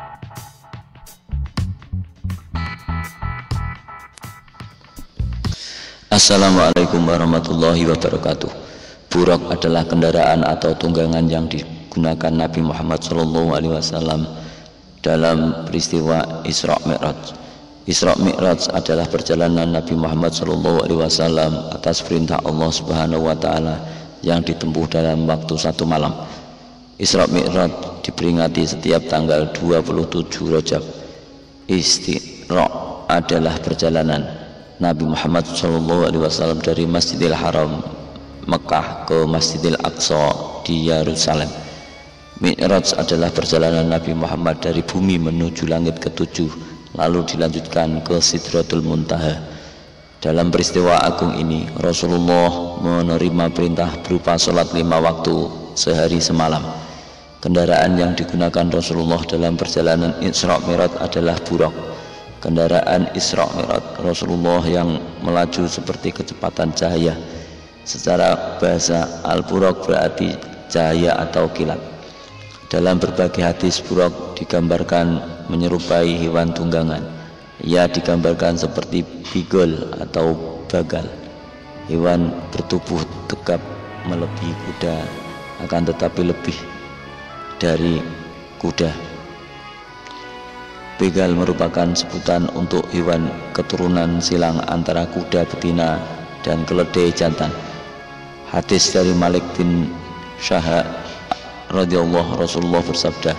Assalamualaikum warahmatullahi wabarakatuh. Buraq adalah kendaraan atau tunggangan yang digunakan Nabi Muhammad SAW dalam peristiwa Isra Mi'raj. Isra Mi'raj adalah perjalanan Nabi Muhammad SAW atas perintah Allah Subhanahu wa Ta'ala yang ditempuh dalam waktu 1 malam. Isra Mi'raj diperingati setiap tanggal 27 Rajab. Isra adalah perjalanan Nabi Muhammad SAW dari Masjidil Haram Mekah ke Masjidil Aqsa di Yerusalem. Mi'raj adalah perjalanan Nabi Muhammad dari bumi menuju langit ketujuh, lalu dilanjutkan ke Sidratul Muntaha. Dalam peristiwa agung ini, Rasulullah menerima perintah berupa sholat 5 waktu sehari semalam. Kendaraan yang digunakan Rasulullah dalam perjalanan Isra Mi'raj adalah buraq. Kendaraan Isra Mi'raj Rasulullah yang melaju seperti kecepatan cahaya. Secara bahasa, al-buraq berarti cahaya atau kilat. Dalam berbagai hadis, buraq digambarkan menyerupai hewan tunggangan. Ia digambarkan seperti bigol atau bagal, hewan bertubuh tegap melebihi kuda, akan tetapi lebih dari kuda. Begal merupakan sebutan untuk hewan keturunan silang antara kuda betina dan keledai jantan. Hadis dari Malik bin Syahab radhiyallahu Rasulullah bersabda,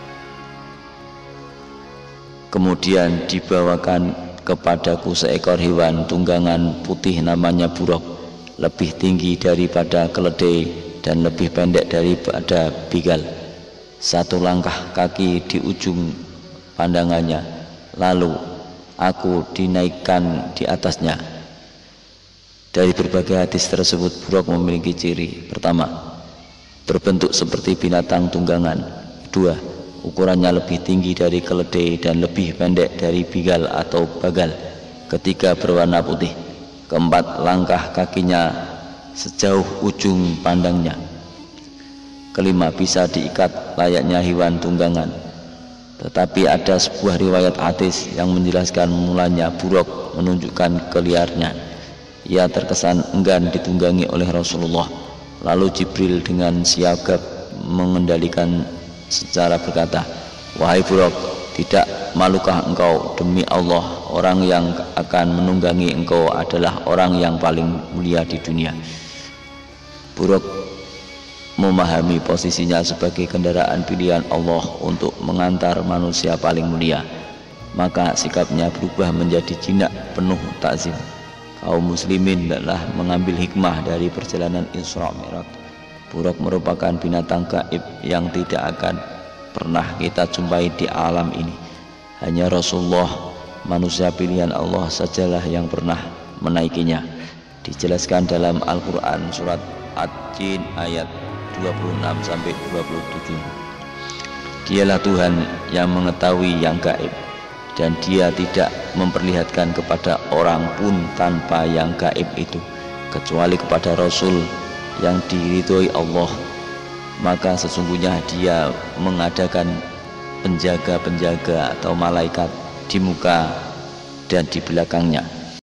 kemudian dibawakan kepadaku seekor hewan tunggangan putih namanya buraq, lebih tinggi daripada keledai dan lebih pendek daripada begal. 1 langkah kaki di ujung pandangannya, lalu aku dinaikkan di atasnya. Dari berbagai hadis tersebut, buraq memiliki ciri: pertama, berbentuk seperti binatang tunggangan; 2, ukurannya lebih tinggi dari keledai dan lebih pendek dari begal atau bagal; ketiga, berwarna putih; keempat, langkah kakinya sejauh ujung pandangnya; kelima, bisa diikat layaknya hewan tunggangan. Tetapi ada sebuah riwayat hadis yang menjelaskan mulanya buraq menunjukkan kelihayannya. Ia terkesan enggan ditunggangi oleh Rasulullah. Lalu Jibril dengan sigap mengendalikan secara berkata, wahai buraq, tidak malukah engkau? Demi Allah, orang yang akan menunggangi engkau adalah orang yang paling mulia di dunia. Buraq memahami posisinya sebagai kendaraan pilihan Allah untuk mengantar manusia paling mulia, maka sikapnya berubah menjadi jinak penuh takzim. Kaum muslimin adalah mengambil hikmah dari perjalanan Isra Mi'raj. Buraq merupakan binatang gaib yang tidak akan pernah kita jumpai di alam ini. Hanya Rasulullah, manusia pilihan Allah, sajalah yang pernah menaikinya. Dijelaskan dalam Al-Quran surat Ad-Jin ayat 26-27. Dialah Tuhan yang mengetahui yang gaib, dan Dia tidak memperlihatkan kepada orang pun tanpa yang gaib itu, kecuali kepada Rasul yang diridhoi Allah. Maka sesungguhnya Dia mengadakan penjaga-penjaga atau malaikat di muka dan di belakangnya.